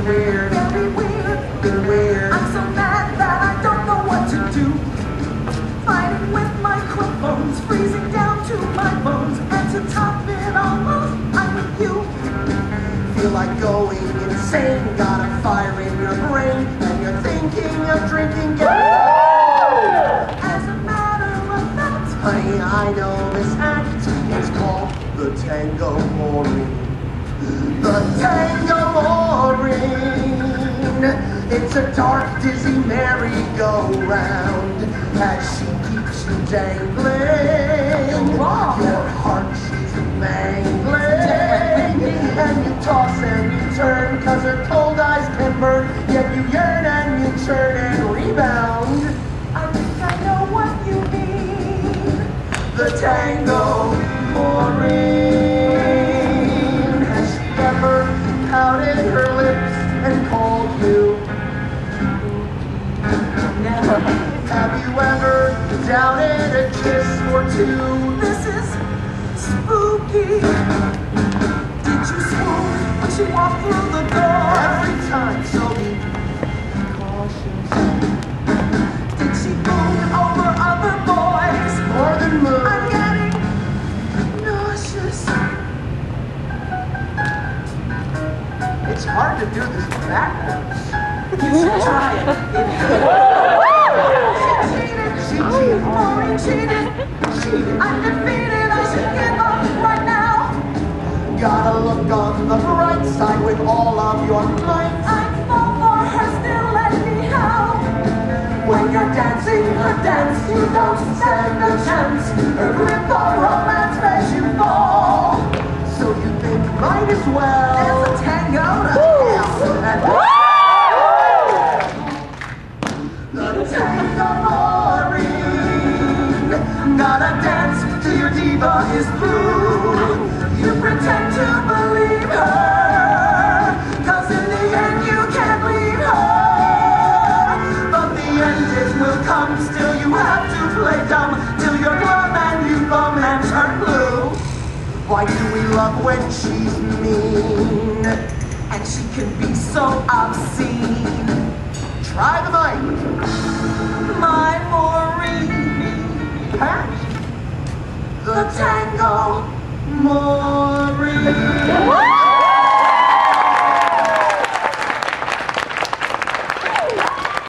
weird. Very weird. Been weird. I'm so mad that I don't know what to do. Fighting with microphones, freezing down to my bones. And to top it all off, I'm with you. Feel like going insane. Got a fire in your brain, and you're thinking of drinking gas. As a matter of fact, Honey, I know this act. It's called the Tango Maureen. The Tango Maureen. It's a dark, dizzy merry-go-round as she keeps you dangling. Your heart she's mangling, and you toss and you turn, 'cause her cold eyes can burn. Yet you yearn and you churn and rebound. I think I know what you mean. The Tango Maureen. Has she ever pouted her lips and called you? No. Have you ever doubted a kiss or two? This is spooky. Did you swoon when she walked through the door? Every time, so be cautious. Did she moon over other boys? More than moon. I'm getting nauseous. It's hard to do this backwards. You should try it. She cheated. Maureen cheated. I'm defeated. I should give up right now. Gotta look on the bright side with all of your might. I fall for her still anyhow. When you're dancing her dance, you don't stand a chance. Her grip of romance makes you fall. So you think might as well. There's a tango to hell. The Tango Maureen. Gotta dance till your diva is blue. You pretend to believe her, 'cause in the end you can't leave her. But the end is will come, still you have to play dumb, till you're glum and you bum and turn blue. Why do we love when she's mean? And she can be so obscene. Try the mic. My